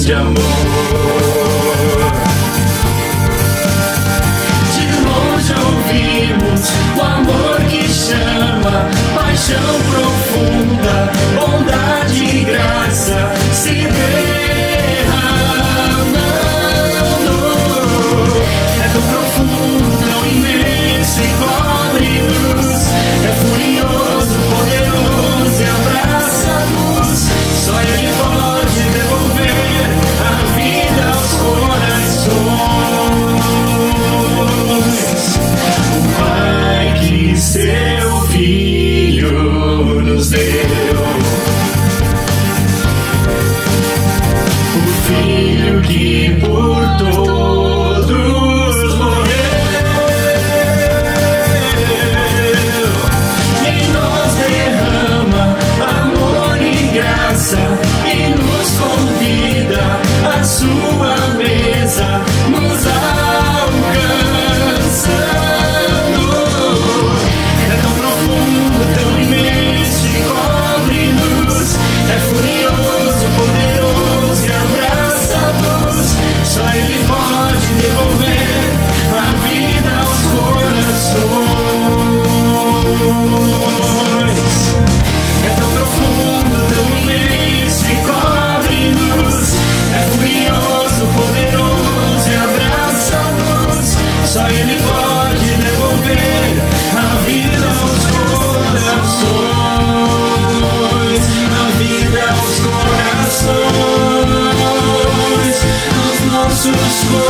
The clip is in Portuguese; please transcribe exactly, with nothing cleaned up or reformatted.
de amor. De longe ouvimos o amor que chama, paixão profunda, bondade e graça se derramando. É tão profundo, tão imenso e cobre-nos, é furioso, poderoso e abraça-nos. Só Ele pode devolver a vida aos corações. O Pai que seu Filho nos deu, o Filho que por todos morreu, em nós derrama amor e graça e nos convida à sua mesa, nos alcançando. É tão profundo, tão imenso e cobre-nos, é furioso, poderoso e abraça-nos. Só Ele pode devolver a vida aos corações. É tão profundo, tão imenso e cobre-nos, é furioso, poderoso e abraça-nos. Só Ele pode devolver a vida aos corações, a vida aos corações, aos nossos corações.